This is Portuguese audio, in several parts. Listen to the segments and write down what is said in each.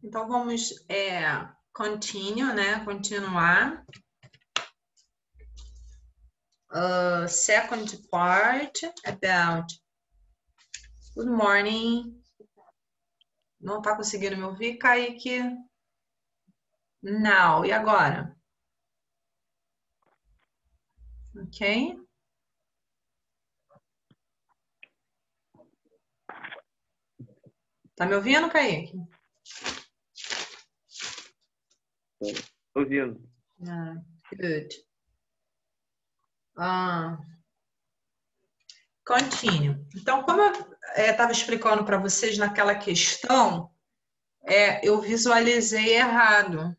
Então, vamos continue, né? Continuar. Second part about good morning. Não tá conseguindo me ouvir, Kaique? Now. E agora? Ok? Tá me ouvindo, Kaique? Ouvindo. Good. Continue. Então, como eu estava explicando para vocês naquela questão, eu visualizei errado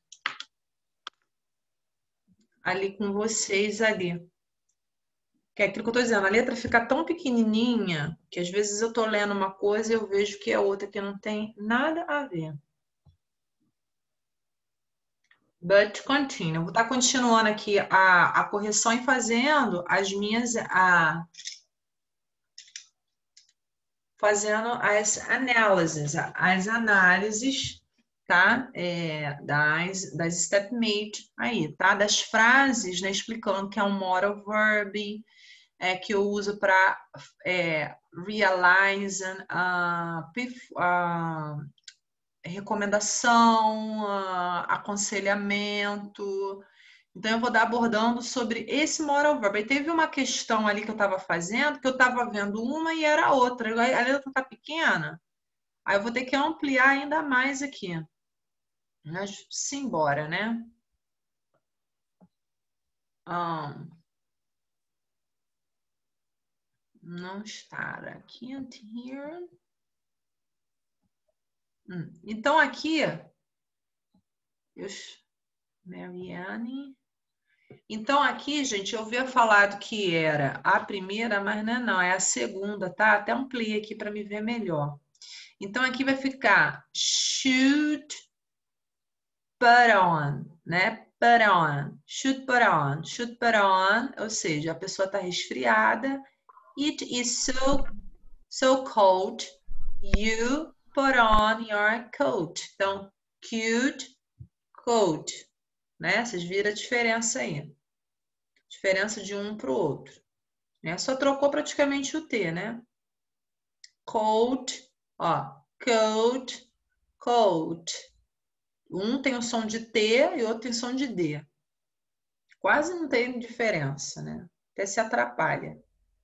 ali com vocês ali. Que é aquilo que eu estou dizendo, a letra fica tão pequenininha que às vezes eu estou lendo uma coisa e eu vejo que é outra que não tem nada a ver. But continue. Eu vou estar continuando aqui a correção e fazendo as minhas... fazendo as análises, tá? Das stepmate aí, tá? Das frases, né? Explicando que é um modal verb, que eu uso para realize, recomendação, aconselhamento. Então, eu vou dar abordando sobre esse modal verb. E teve uma questão ali que eu estava fazendo, que eu estava vendo uma e era outra. A letra está pequena, aí eu vou ter que ampliar ainda mais aqui. Mas simbora, né? Não estar aqui, here. Então, aqui, Mariane. Então, aqui, gente, eu havia falado que era a primeira, mas não é a segunda, tá? Até ampliei aqui para me ver melhor. Então, aqui vai ficar should put on, né? Put on, should put on, should put on, ou seja, a pessoa está resfriada. It is so cold, you put on your coat. Então, cute, coat, né? Vocês viram a diferença aí. Diferença de um para o outro. Né? Só trocou praticamente o T, né? Coat, ó, coat, coat. Um tem o som de T e o outro tem som de D. Quase não tem diferença, né? Até se atrapalha.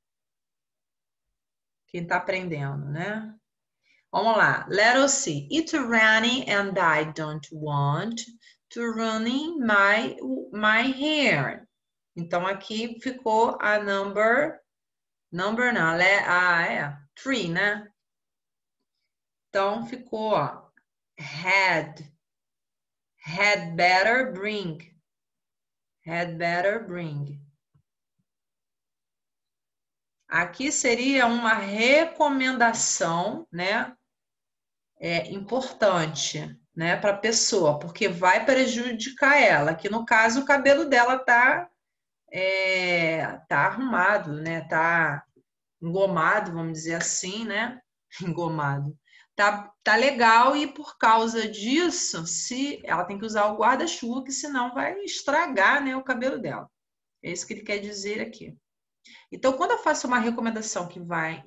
Quem está aprendendo, né? Vamos lá. Let us see. It's raining and I don't want to ruin my hair. Então, aqui ficou a number não, 3, né? Então, ficou, ó, had better bring. Had better bring. Aqui seria uma recomendação, né? Importante, né? Para a pessoa, porque vai prejudicar ela. Que no caso, o cabelo dela tá arrumado, né? Tá engomado, vamos dizer assim, né? Engomado. Tá legal e por causa disso, se ela tem que usar o guarda-chuva, que senão vai estragar, né, o cabelo dela. É isso que ele quer dizer aqui. Então, quando eu faço uma recomendação que vai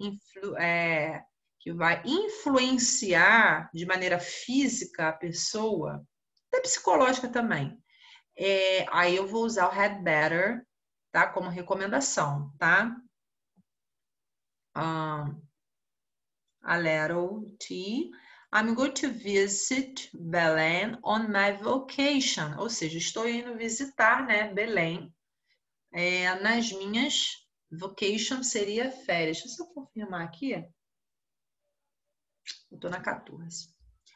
influenciar de maneira física a pessoa, até psicológica também, aí eu vou usar o had better, tá, como recomendação, tá? A little T. I'm going to visit Belém on my vacation. Ou seja, estou indo visitar, né, Belém nas minhas vacation seria férias. Deixa eu confirmar aqui. Eu estou na 14.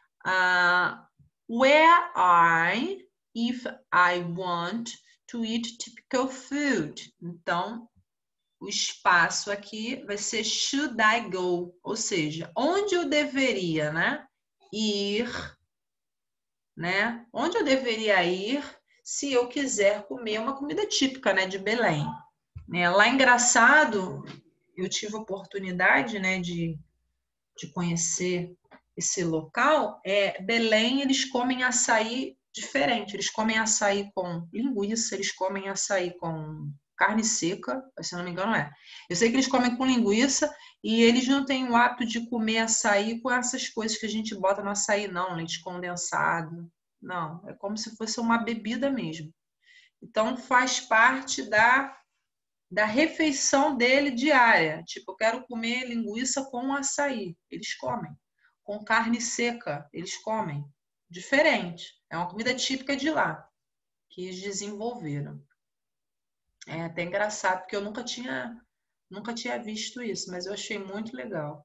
Where if I want to eat typical food. Então, o espaço aqui vai ser should I go, ou seja, onde eu deveria, né, ir, né? Onde eu deveria ir se eu quiser comer uma comida típica, né, de Belém. Né? Lá, engraçado, eu tive a oportunidade, né, de conhecer esse local, Belém, eles comem açaí diferente. Eles comem açaí com linguiça, eles comem açaí com carne seca, se não me engano é. Eu sei que eles comem com linguiça e eles não têm o hábito de comer açaí com essas coisas que a gente bota no açaí, não, leite condensado. Não, é como se fosse uma bebida mesmo. Então, faz parte da refeição dele diária. Tipo, eu quero comer linguiça com açaí. Eles comem. Com carne seca, eles comem. Diferente. É uma comida típica de lá, que eles desenvolveram. É até engraçado, porque eu nunca tinha visto isso, mas eu achei muito legal.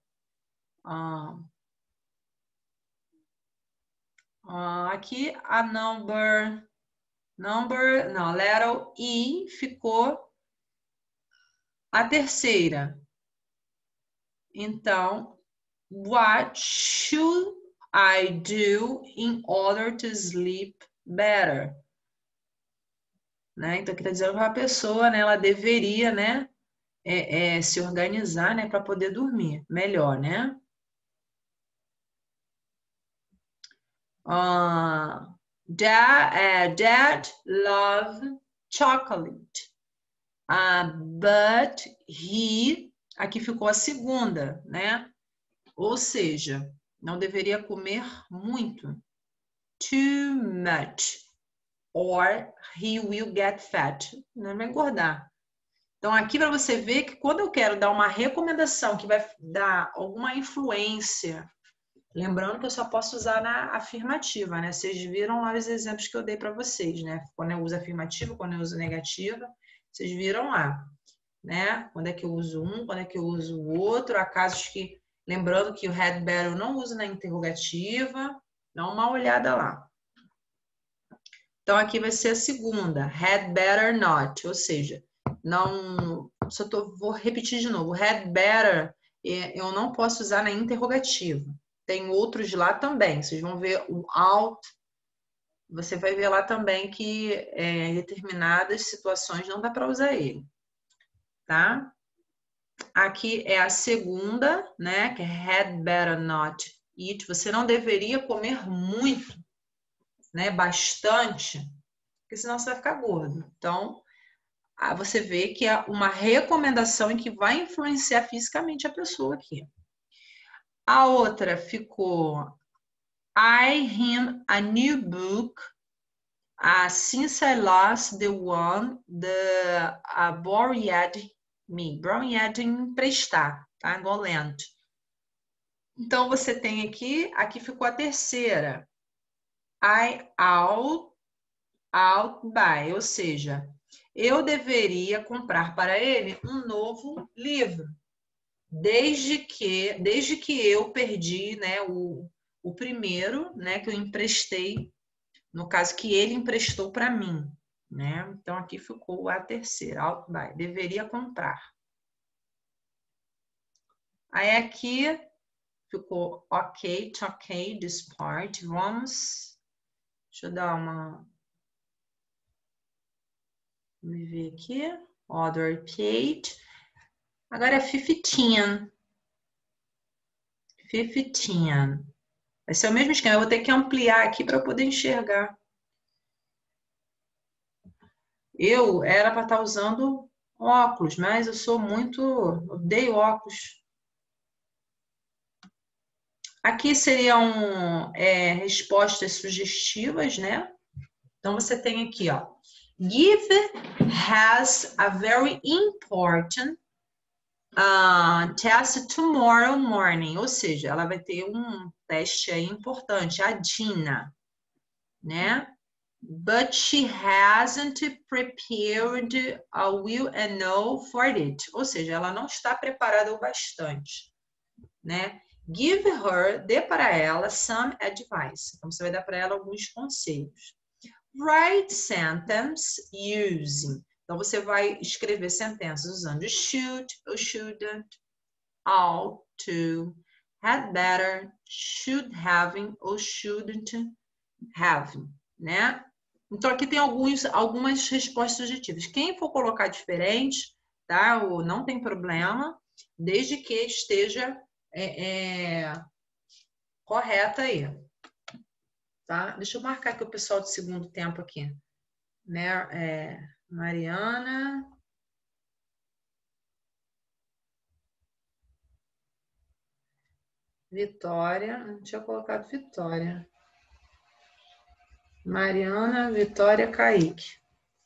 Aqui a letter E ficou a terceira. Então, what should I do in order to sleep better? Né? Então, aqui está dizendo que a pessoa, né, ela deveria, né, se organizar, né, para poder dormir melhor, né? Dad loves chocolate, but aqui ficou a segunda, né? Ou seja, não deveria comer muito. Too much. Or he will get fat. Não vai engordar. Então, aqui para você ver que quando eu quero dar uma recomendação que vai dar alguma influência, lembrando que eu só posso usar na afirmativa, né? Vocês viram lá os exemplos que eu dei para vocês, né? Quando eu uso afirmativa, quando eu uso negativa, vocês viram lá, né? Quando é que eu uso um, quando é que eu uso o outro. Há casos que, lembrando que o had better eu não uso na interrogativa, dá uma olhada lá. Então, aqui vai ser a segunda, had better not, ou seja, não, vou repetir de novo, had better eu não posso usar na interrogativa. Tem outros lá também, vocês vão ver o out, você vai ver lá também que em determinadas situações não dá para usar ele, tá? Aqui é a segunda, né, que é had better not eat, você não deveria comer muito, né, bastante, porque senão você vai ficar gordo. Então, você vê que é uma recomendação em que vai influenciar fisicamente a pessoa aqui. A outra ficou I him a new book since I lost the one the borrowed me. Borrowed emprestar, tá? Engolento. Então, você tem aqui ficou a terceira. I out buy, ou seja, eu deveria comprar para ele um novo livro, desde que eu perdi, né, o primeiro, né, que eu emprestei, no caso que ele emprestou para mim, né? Então aqui ficou a terceira, out buy, deveria comprar. Aí aqui ficou ok, this part. Vamos, deixa eu dar uma Vamos ver aqui. Other page. Agora é 15. 15. Vai ser o mesmo esquema. Eu vou ter que ampliar aqui para poder enxergar. Eu era para estar usando óculos, mas eu sou odeio óculos. Aqui seriam respostas sugestivas, né? Então, você tem aqui, ó. Give has a very important test tomorrow morning, ou seja, ela vai ter um teste aí importante, a Dina, né? But she hasn't prepared a will and no for it, ou seja, ela não está preparada o bastante, né? Give her, dê para ela some advice, então você vai dar para ela alguns conselhos. Write sentence using. Então, você vai escrever sentenças usando should ou shouldn't, ought to, had better, should having ou shouldn't having, né? Então, aqui tem algumas respostas sugestivas. Quem for colocar diferente, tá? Ou não tem problema, desde que esteja correta aí. Tá? Deixa eu marcar aqui o pessoal do segundo tempo aqui. Mariana. Vitória. Não tinha colocado Vitória. Mariana, Vitória, Kaique.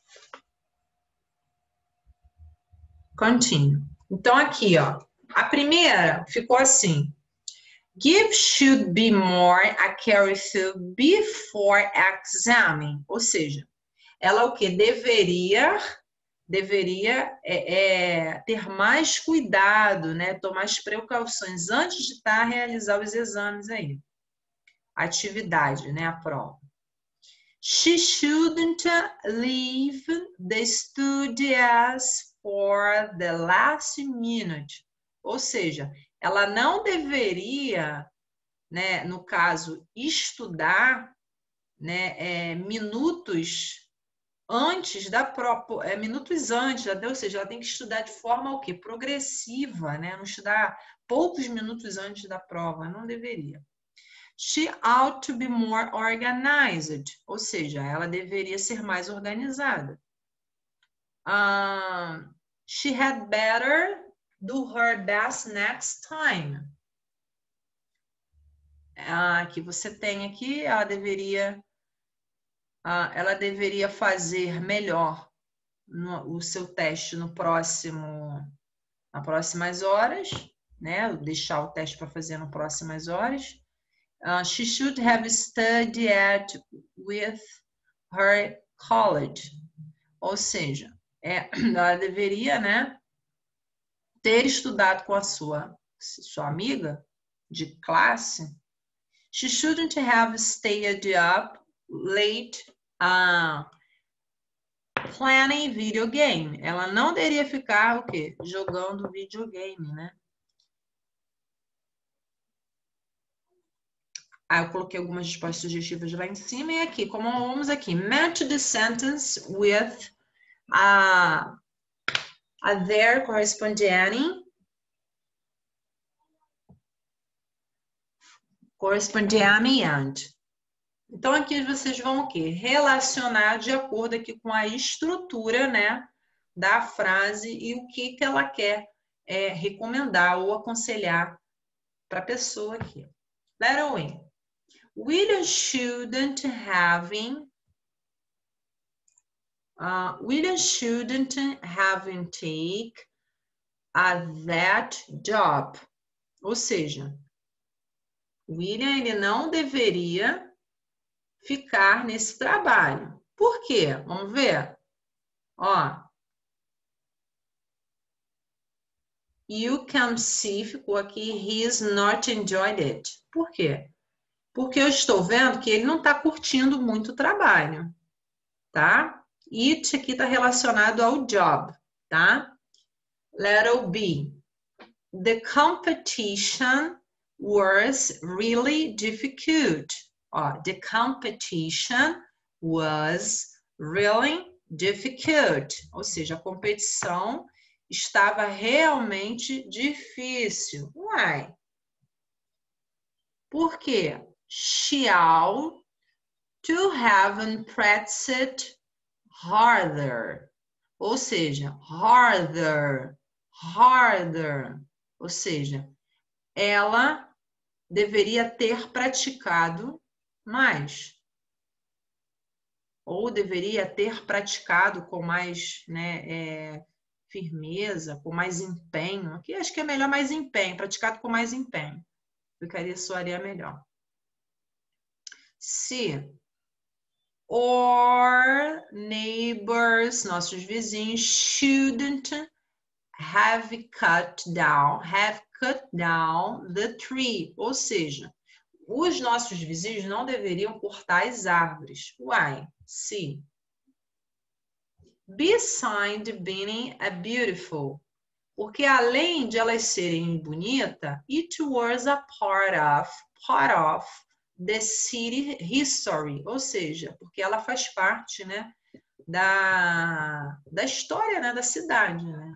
Continue. Então, aqui, ó. A primeira ficou assim. Give should be more accurate before examining. Ou seja, ela o quê? Deveria ter mais cuidado, né? Tomar as precauções antes de realizar os exames aí. Atividade, né? A prova. She shouldn't leave the studies for the last minute. Ou seja, ela não deveria, né, no caso, estudar, né, minutos antes da prova, minutos antes, ou seja, ela tem que estudar de forma o quê? Progressiva, né? Não estudar poucos minutos antes da prova, não deveria. She ought to be more organized, ou seja, ela deveria ser mais organizada. She had better do her best next time. Que você tem aqui, ela deveria fazer melhor o seu teste nas próximas horas, né? Deixar o teste para fazer nas próximas horas. She should have studied with her college. Ou seja, ela deveria, né, ter estudado com a sua amiga de classe. She shouldn't have stayed up late planning video game. Ela não deveria ficar o quê? Jogando videogame, né? Eu coloquei algumas respostas sugestivas lá em cima e aqui, como vamos aqui, match the sentence with a there corresponding and. Então, aqui vocês vão o quê? Relacionar de acordo aqui com a estrutura, né, da frase e o que ela quer recomendar ou aconselhar para a pessoa aqui. Letter A. William shouldn't take that job. Ou seja, William ele não deveria ficar nesse trabalho. Por quê? Vamos ver? Ó. You can see, ficou aqui, he's not enjoyed it. Por quê? Porque eu estou vendo que ele não está curtindo muito o trabalho, tá? It aqui está relacionado ao job, tá? Letter B. The competition was really difficult. Ó, the competition was really difficult. Ou seja, a competição estava realmente difícil. Uai. Por quê? She ought to have practiced harder. Ou seja, harder. Ou seja, ela deveria ter praticado mais. Ou deveria ter praticado com mais, né, firmeza, com mais empenho. Aqui acho que é melhor mais empenho, praticado com mais empenho. Soaria melhor. C. Or neighbors, nossos vizinhos, shouldn't have cut down the tree. Ou seja, os nossos vizinhos não deveriam cortar as árvores. Why? C. Beside being beautiful. Porque além de elas serem bonitas, it was a part of the city history. Ou seja, porque ela faz parte, né, da história, né, da cidade, né?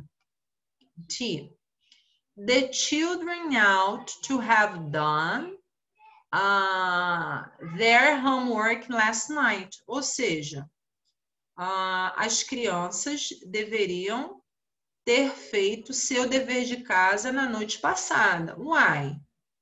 T. The children ought to have done their homework last night. Ou seja, as crianças deveriam ter feito seu dever de casa na noite passada. Why?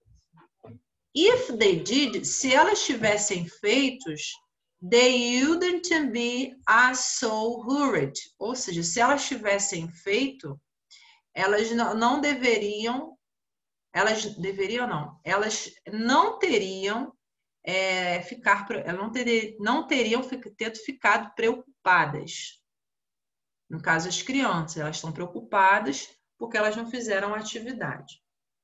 If they did, se elas tivessem feitos, they wouldn't be so hurried. Ou seja, se elas tivessem feito, elas não teriam ficado preocupadas. No caso, as crianças, elas estão preocupadas porque elas não fizeram a atividade.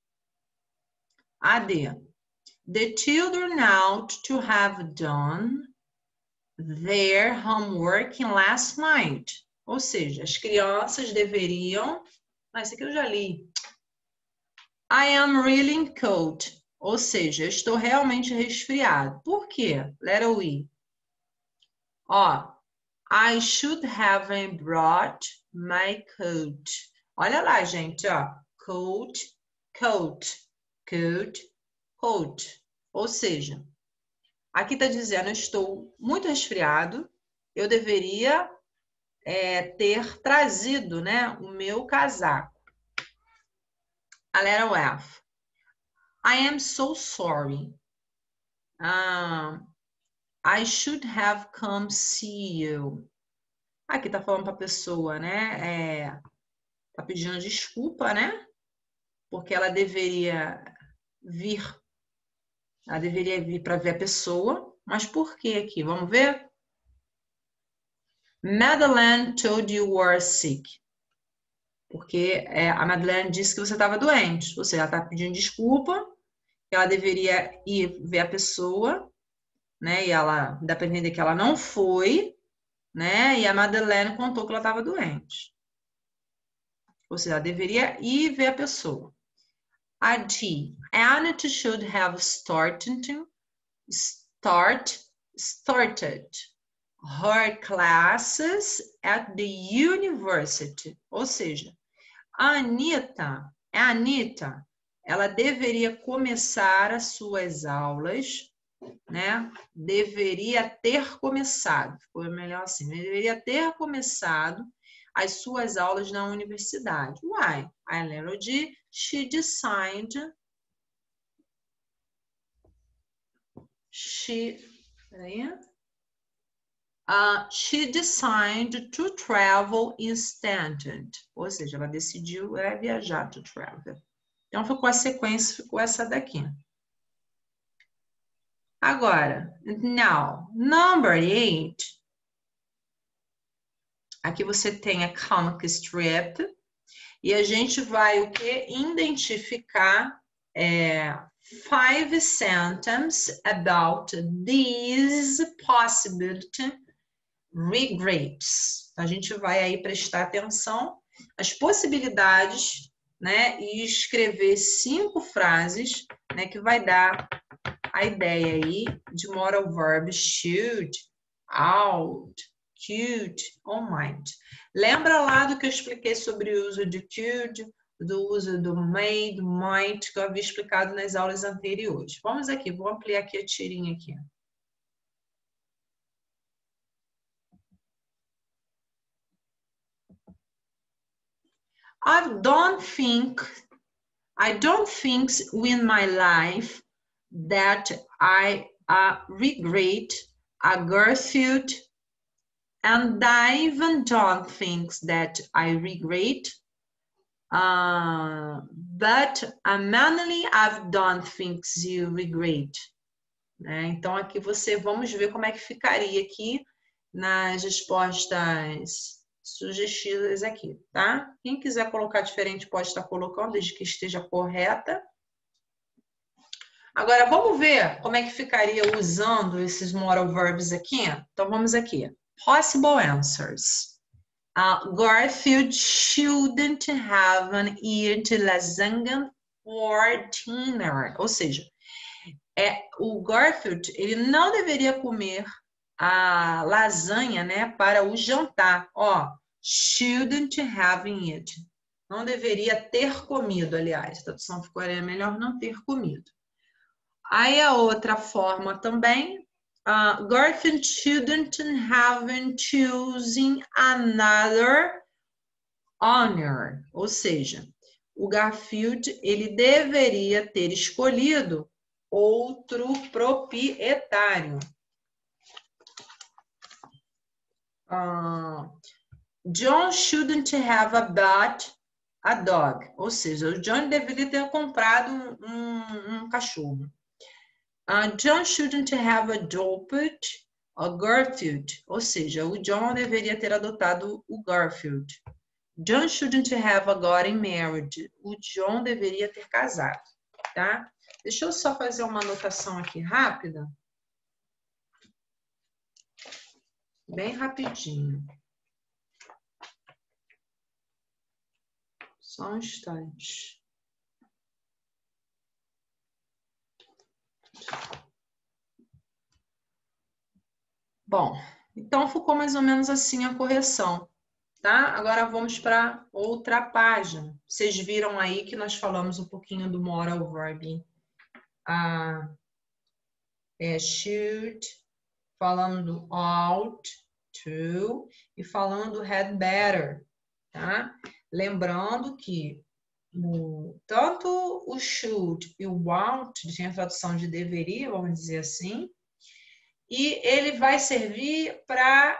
AD. The children ought to have done their homework last night. Ou seja, as crianças deveriam... Isso aqui eu já li. I am really cold. Ou seja, eu estou realmente resfriado. Por quê? Letter E. I should have brought my coat. Olha lá, gente, coat, coat, coat, coat. Ou seja, aqui está dizendo, eu estou muito resfriado, eu deveria ter trazido, né, o meu casaco. A letra F. I am so sorry. I should have come see you. Aqui tá falando para a pessoa, né? Tá pedindo desculpa, né? Porque ela deveria vir. Ela deveria vir para ver a pessoa. Mas por que aqui? Vamos ver? Madeleine told you were sick. Porque a Madeleine disse que você estava doente. Ou seja, ela está pedindo desculpa. Ela deveria ir ver a pessoa, né? E ela dá para entender que ela não foi, né? E a Madeleine contou que ela estava doente. Ou seja, ela deveria ir ver a pessoa. A D. Annette should have started her classes at the university. Ou seja, a Anitta, ela deveria começar as suas aulas, né? Deveria ter começado, ficou melhor assim, deveria ter começado as suas aulas na universidade. Why? I letter D, she decided to travel instead. Ou seja, ela decidiu viajar, to travel. Então, ficou a sequência, ficou essa daqui. Agora, now, number 8. Aqui você tem a comic strip. E a gente vai o quê? Identificar 5 sentences about these possibility regrets. A gente vai aí prestar atenção às possibilidades, né? E escrever 5 frases, né? Que vai dar a ideia aí de moral verb should, ought, could ou might. Lembra lá do que eu expliquei sobre o uso de could, do uso do may, do might, que eu havia explicado nas aulas anteriores. Vamos aqui, vou ampliar aqui a tirinha aqui. I don't think in my life that I regret a Garfield, and I even don't think that I regret, but mainly I don't think you regret. Né? Então aqui vamos ver como é que ficaria aqui nas respostas sugestivas aqui, tá? Quem quiser colocar diferente pode estar colocando, desde que esteja correta. Agora, vamos ver como é que ficaria usando esses moral verbs aqui? Então, vamos aqui. Possible answers. Garfield shouldn't have eaten lasagna for dinner. Ou seja, o Garfield ele não deveria comer a lasanha, né, para o jantar. Shouldn't have eaten. Não deveria ter comido, aliás. A tradução ficaria melhor não ter comido. Aí a outra forma também, Garfield shouldn't have chosen another owner, ou seja, o Garfield ele deveria ter escolhido outro proprietário. John shouldn't have bought a dog, ou seja, o John deveria ter comprado um cachorro. John shouldn't have adopted a Garfield, ou seja, o John deveria ter adotado o Garfield. John shouldn't have gotten married. O John deveria ter casado, tá? Deixa eu só fazer uma anotação aqui rápida. Bem rapidinho. Só um instante. Bom, então ficou mais ou menos assim a correção. Tá? Agora vamos para outra página. Vocês viram aí que nós falamos um pouquinho do moral verb. Should, falando do ought to e falando do had better. Tá? Lembrando que tanto o should e o ought tem a tradução de deveria, vamos dizer assim, e ele vai servir para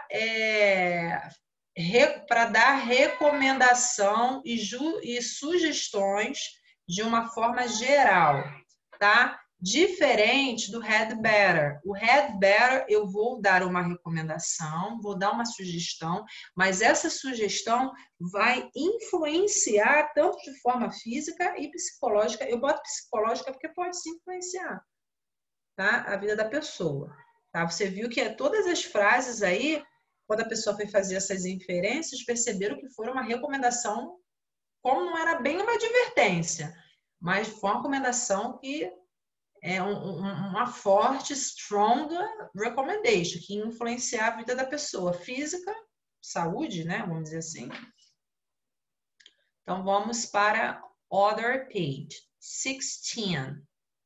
dar recomendação e sugestões de uma forma geral, tá? Diferente do had better. O had better eu vou dar uma recomendação, vou dar uma sugestão, mas essa sugestão vai influenciar tanto de forma física e psicológica. Eu boto psicológica porque pode se influenciar, tá? A vida da pessoa. Tá? Você viu que todas as frases aí, quando a pessoa foi fazer essas inferências, perceberam que foi uma recomendação, como não era bem uma advertência, mas foi uma recomendação que é uma forte, strong recommendation, que influencia a vida da pessoa, física, saúde, né? Vamos dizer assim. Então, vamos para other page, 16.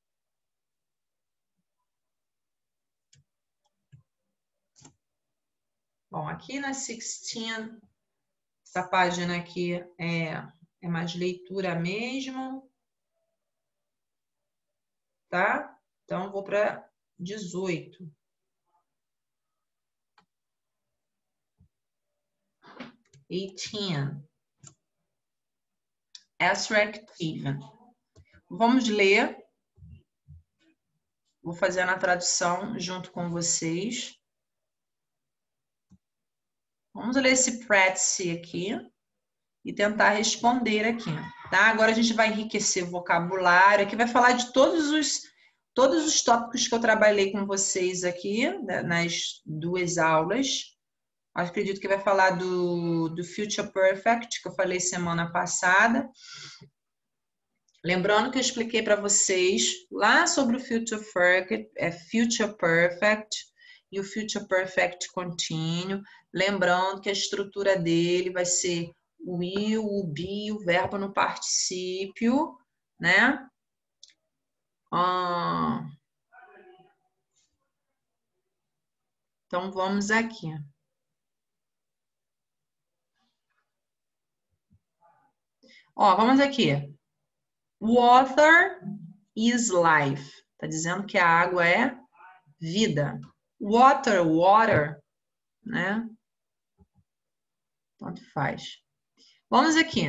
Bom, aqui na 16, essa página aqui é mais leitura mesmo, tá? Então, vou para 18. Attractive. Vamos ler. Vou fazer na tradução junto com vocês. Vamos ler esse practice aqui e tentar responder aqui, tá? Agora a gente vai enriquecer o vocabulário, aqui vai falar de todos os tópicos que eu trabalhei com vocês aqui, né, nas duas aulas. Acredito que vai falar do Future Perfect, que eu falei semana passada. Lembrando que eu expliquei para vocês lá sobre o Future Perfect e o Future Perfect Continuo. Lembrando que a estrutura dele vai ser o will, o be, o verbo no particípio, né? Então, vamos aqui. Ó, vamos aqui. Water is life. Tá dizendo que a água é vida. Water, né? Tanto faz. Vamos aqui.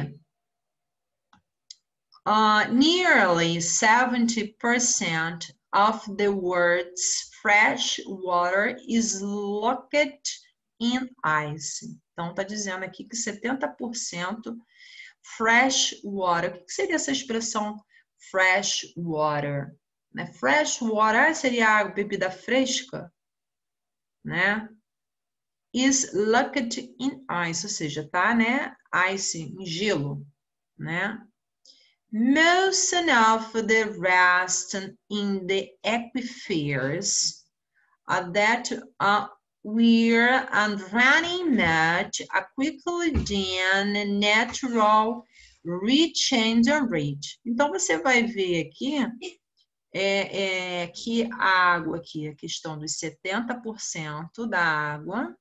Nearly 70% of the world's fresh water is locked in ice. Então, tá dizendo aqui que 70% fresh water. O que seria essa expressão fresh water? Né? Fresh water seria água, bebida fresca, né? Is locked in ice, ou seja, tá, né? Ice, em gelo, né? Most of the rest in the aquifers that we're running much quickly than natural rechange rate. Então, você vai ver aqui que a água aqui, a questão dos 70% da água.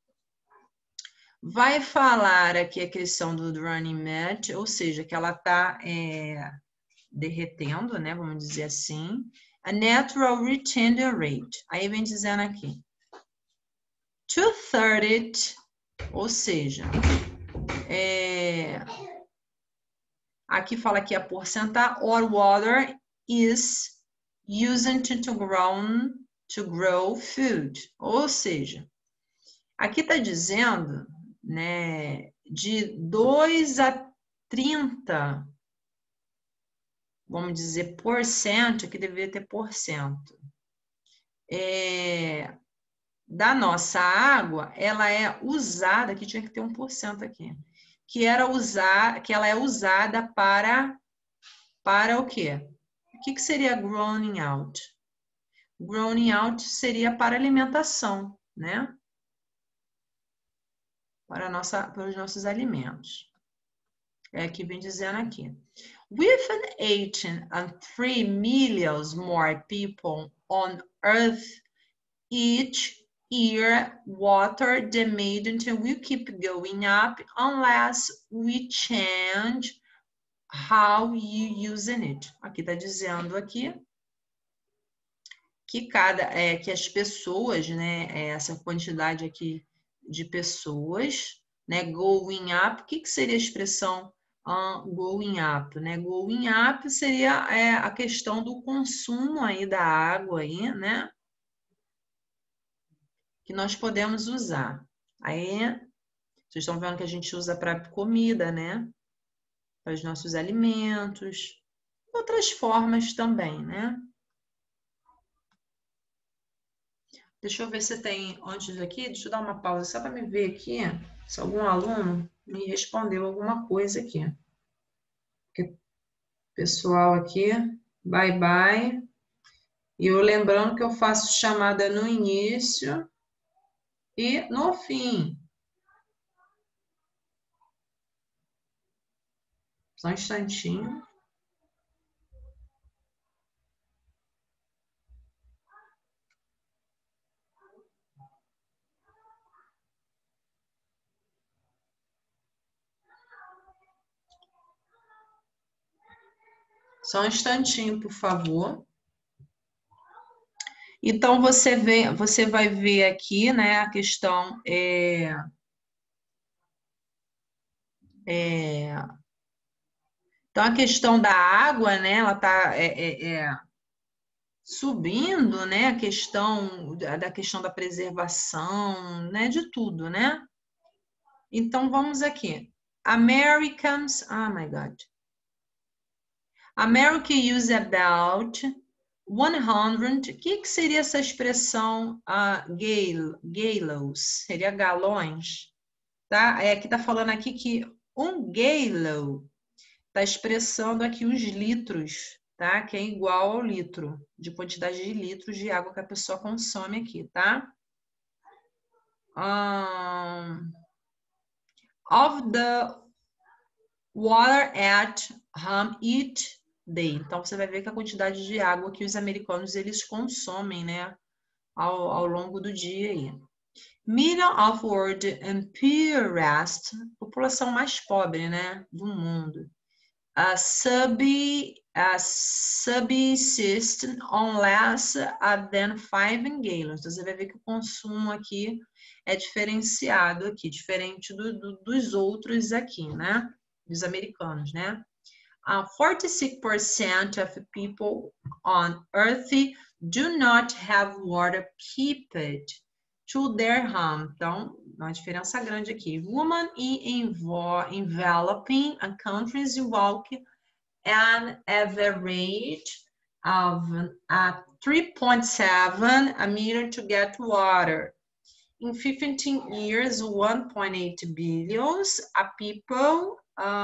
Vai falar aqui a questão do running mat, ou seja, que ela está derretendo, né? Vamos dizer assim. A natural retention rate. Aí vem dizendo aqui. 2/3, ou seja, aqui fala que a porcentagem or water is used to grow food. Ou seja, aqui está dizendo, né, de 2 a 30, vamos dizer, %, que deveria ter %, da nossa água, ela é usada, aqui tinha que ter 1% aqui, que ela é usada para o quê? O que seria growing out? Growing out seria para alimentação, né? Para os nossos alimentos. É que vem dizendo aqui. With an 803 million more people on Earth each year, water demand will keep going up unless we change how you using it. Aqui está dizendo aqui que que as pessoas, né, essa quantidade aqui de pessoas, né, going up. O que seria a expressão going up, né? Going up seria a questão do consumo aí da água aí, né? Que nós podemos usar. Aí, vocês estão vendo que a gente usa para comida, né? Para os nossos alimentos. Outras formas também, né? Deixa eu ver se tem antes aqui. Deixa eu dar uma pausa só para me ver aqui se algum aluno me respondeu alguma coisa aqui. Porque pessoal aqui, bye bye. E eu lembrando que eu faço chamada no início e no fim. Só um instantinho. Só um instantinho, por favor. Então, você vai ver aqui, né, a questão então, a questão da água, né, ela está subindo, né, a questão da preservação, né, de tudo, né? Então, vamos aqui. Americans, oh my God. America use about 100, o que seria essa expressão gallons? Seria galões, tá? Aqui tá falando aqui que um gallon tá expressando aqui os litros, tá? Que é igual ao litro, de quantidade de litros de água que a pessoa consome aqui, tá? Of the water at home each day. Então, você vai ver que a quantidade de água que os americanos eles consomem, né, ao longo do dia aí. Middle of world and poorest, população mais pobre, né, do mundo. Subsist on less than 5 gallons. Então, você vai ver que o consumo aqui é diferenciado aqui, diferente dos outros aqui, né, dos americanos, né? 46% of people on Earth do not have water piped to their home. Então, uma diferença grande aqui. Women in enveloping countries walk an average of 3.7 meters to get water. In 15 years, 1.8 billion people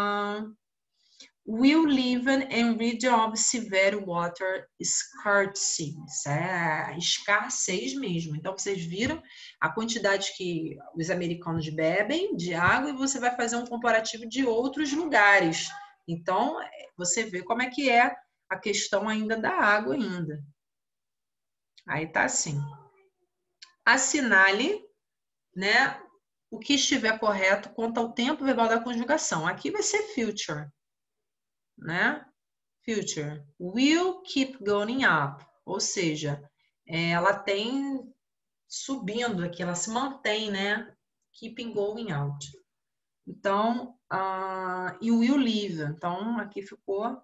will live in region of severe water scarcity. Isso é escassez mesmo. Então, vocês viram a quantidade que os americanos bebem de água e você vai fazer um comparativo de outros lugares. Então, você vê como é que é a questão ainda da água ainda. Aí tá assim. Assinale, né, o que estiver correto quanto ao tempo verbal da conjugação. Aqui vai ser future, né? Future. Will keep going up. Ou seja, ela tem subindo aqui, ela se mantém, né? Keeping going out. Então, e will leave. Então, aqui ficou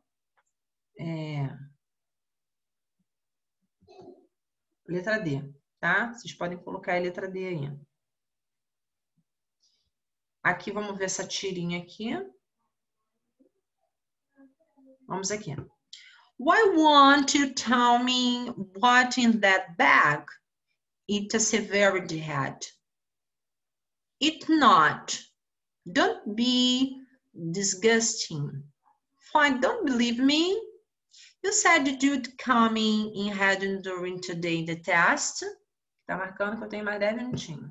letra D, tá? Vocês podem colocar a letra D aí. Aqui, vamos ver essa tirinha aqui. Vamos aqui. Why won't you tell me what's in that bag? It's a severity hat. It's not. Don't be disgusting. Fine, don't believe me. You said you'd come in head during today the test. Tá marcando que eu tenho mais 10 minutinhos.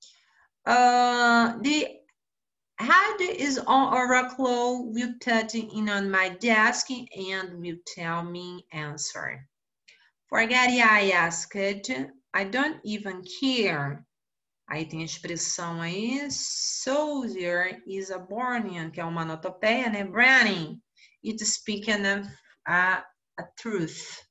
The head is on Oracle. Will touch in on my desk and will tell me answer. Forget it, I asked. I don't even care. Aí tem a expressão aí, soldier is a bornian, que é uma onomatopeia, né? Browning, it's speaking a truth.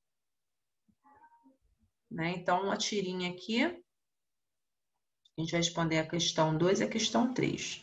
Né? Então, uma tirinha aqui. A gente vai responder a questão 2 e a questão 3.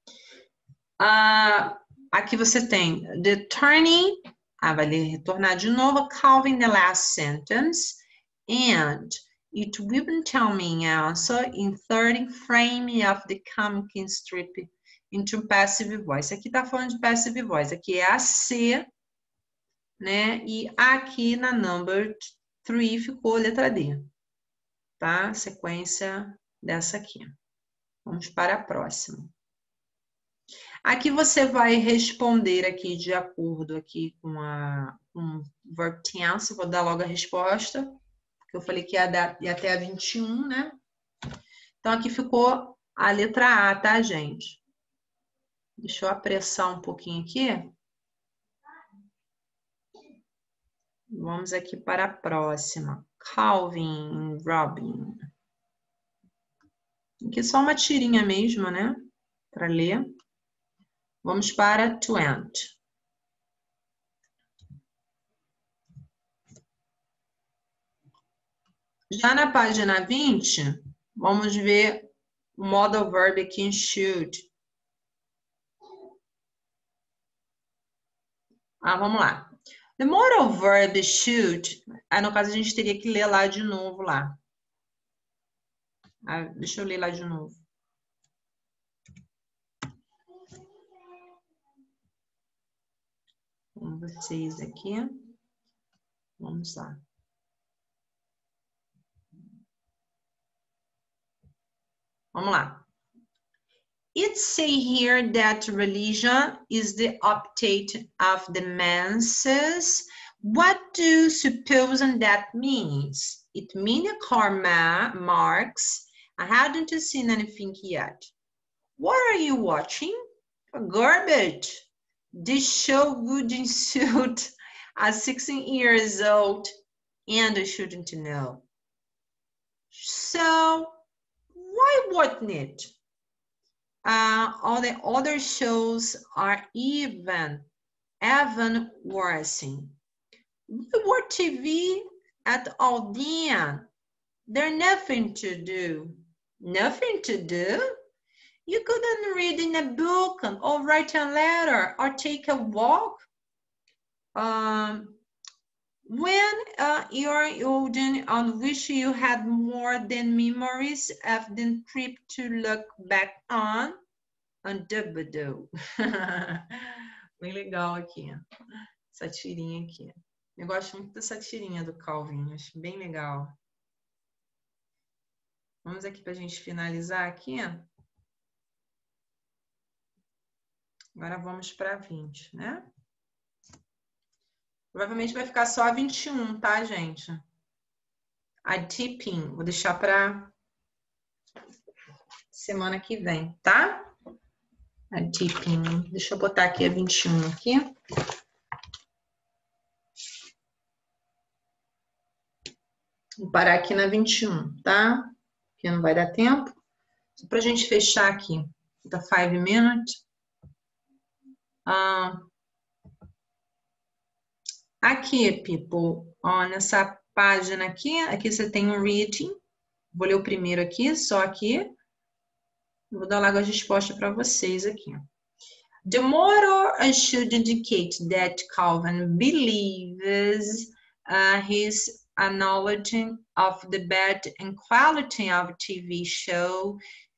Aqui você tem the turning, vai retornar de novo, Calvin the last sentence, and it will tell me answer in third frame of the comic strip into passive voice. Aqui tá falando de passive voice, aqui é a C, né? E aqui na number 3 ficou letra D, tá? Sequência dessa aqui. Vamos para a próxima. Aqui você vai responder aqui de acordo aqui com um verb tense. Vou dar logo a resposta, porque eu falei que ia até a 21, né? Então, aqui ficou a letra A, tá, gente? Deixa eu apressar um pouquinho aqui. Vamos aqui para a próxima. Calvin, Robin. Aqui só uma tirinha mesmo, né? Para ler. Vamos para 20. Já na página 20, vamos ver o modal verb aqui em should. Vamos lá. The modal verb should, no caso a gente teria que ler lá de novo lá. Deixa eu ler lá de novo. Com vocês aqui. Vamos lá. Vamos lá. It say here that religion is the update of the masses. What do you suppose that means? It means Karl Marx. I hadn't seen anything yet. What are you watching? Garbage. This show wouldn't suit a 16 years old, and I shouldn't know. So, why wouldn't it? All the other shows are even worse. We watch TV at all then. There's nothing to do. Nothing to do? You couldn't read in a book or write a letter or take a walk? When you're old and wish you had more than memories of the trip to look back on Dubadoo. Bem legal aqui, essa tirinha aqui. Eu gosto muito dessa tirinha do Calvin, acho bem legal. Vamos aqui para a gente finalizar aqui. Agora vamos para 20, né? Provavelmente vai ficar só a 21, tá, gente? A tipping, vou deixar para semana que vem, tá? A tipping, deixa eu botar aqui a 21 aqui. Vou parar aqui na 21, tá? Porque não vai dar tempo. Só pra gente fechar aqui. Tá 5 minutes. Aqui, people, ó, nessa página aqui você tem um reading. Vou ler o primeiro aqui, só aqui. Vou dar logo a resposta para vocês aqui. The motto should indicate that Calvin believes his acknowledging of the bad and quality of TV show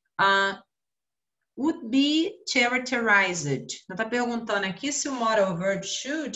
would be characterized. Não está perguntando aqui se o moral verb should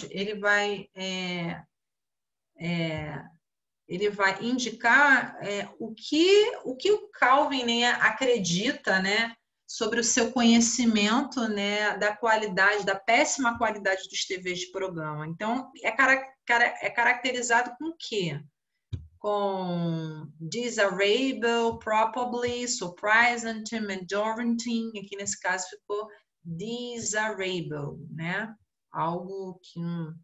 ele vai indicar o que o Calvin, né, acredita, né, sobre o seu conhecimento, né, da qualidade, da péssima qualidade dos TVs de programa. Então, é caracterizado com o quê? Com desirable, probably, surprising, majority. Aqui nesse caso ficou desirable, né? Algo que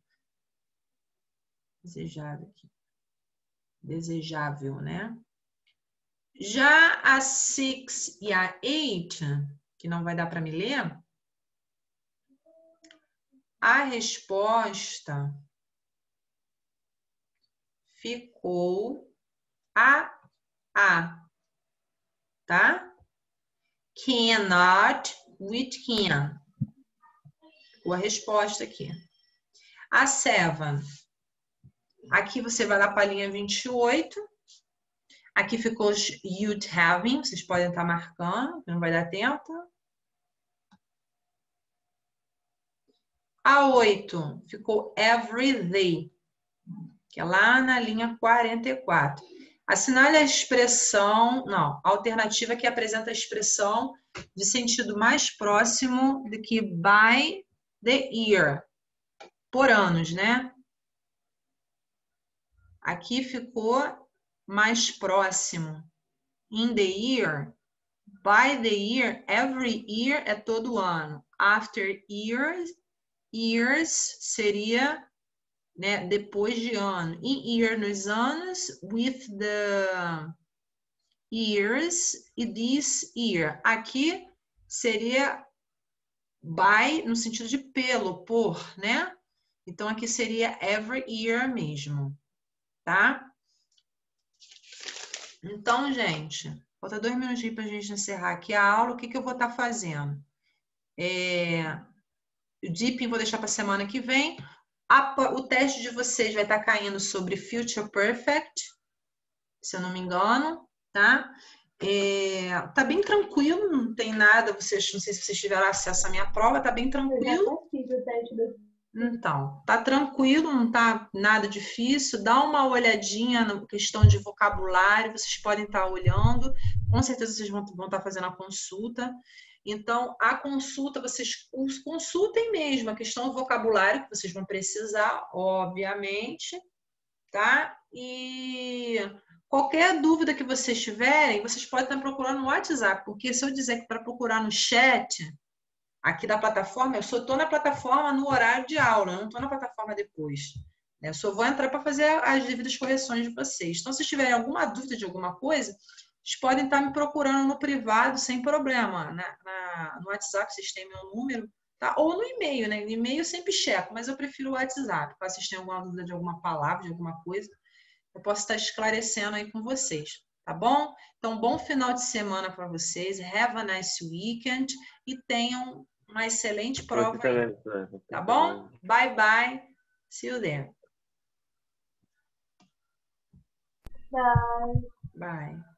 desejável, né? Já a 6 e a 8, que não vai dar para me ler, a resposta ficou a, tá? Cannot with can. Ficou a resposta aqui. A 7, aqui você vai lá para a linha 28. Aqui ficou os you'd having, vocês podem estar marcando, não vai dar tempo. A 8 ficou every day, que é lá na linha 44. Assinale a expressão, não, a alternativa que apresenta a expressão de sentido mais próximo do que by the year, por anos, né? Aqui ficou mais próximo. In the year, by the year, every year é todo ano. After years seria, né, depois de ano. In year, nos anos. With the years e this year. Aqui seria by no sentido de pelo, por, né? Então aqui seria every year mesmo, tá? Então, gente, falta 2 minutinhos para a gente encerrar aqui a aula. O que eu vou estar fazendo? O Deepin vou deixar para a semana que vem. O teste de vocês vai estar caindo sobre Future Perfect, se eu não me engano, tá? Tá bem tranquilo, não tem nada. Não sei se vocês tiveram acesso à minha prova, tá bem tranquilo. Eu já fiz o teste do... Então, tá tranquilo, não tá nada difícil. Dá uma olhadinha na questão de vocabulário, vocês podem estar olhando. Com certeza vocês vão estar fazendo a consulta. Então, a consulta, vocês consultem mesmo a questão do vocabulário, que vocês vão precisar, obviamente, tá? E qualquer dúvida que vocês tiverem, vocês podem estar procurando no WhatsApp, porque se eu dizer que para procurar no chat aqui da plataforma, eu só estou na plataforma no horário de aula, eu não estou na plataforma depois. Eu só vou entrar para fazer as devidas correções de vocês. Então, se tiverem alguma dúvida de alguma coisa, vocês podem estar me procurando no privado sem problema. No WhatsApp vocês têm meu número, tá? Ou no e-mail, né? No e-mail eu sempre checo, mas eu prefiro o WhatsApp. Caso vocês tenham alguma dúvida de alguma palavra, de alguma coisa, eu posso estar esclarecendo aí com vocês, tá bom? Então, bom final de semana para vocês. Have a nice weekend e tenham uma excelente prova aí, tá bom? Bye, bye. See you there. Bye. Bye.